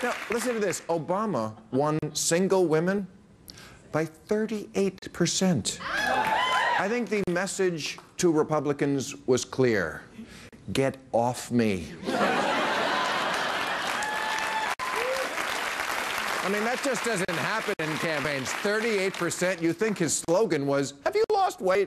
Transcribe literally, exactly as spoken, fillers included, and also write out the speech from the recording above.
Now, listen to this. Obama won single women by thirty-eight percent. I think the message to Republicans was clear. Get off me. I mean, that just doesn't happen in campaigns. thirty-eight percent. You think his slogan was, have you lost weight?